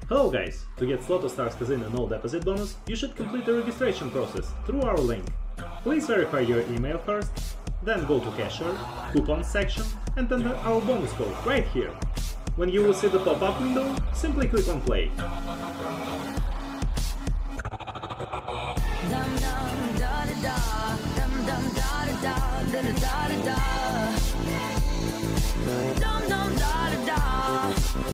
Hello guys! To get Slotos Stars Casino no deposit bonus, you should complete the registration process through our link. Please verify your email first, then go to Cashier, Coupons section and enter our bonus code right here. When you will see the pop-up window, simply click on play. Dum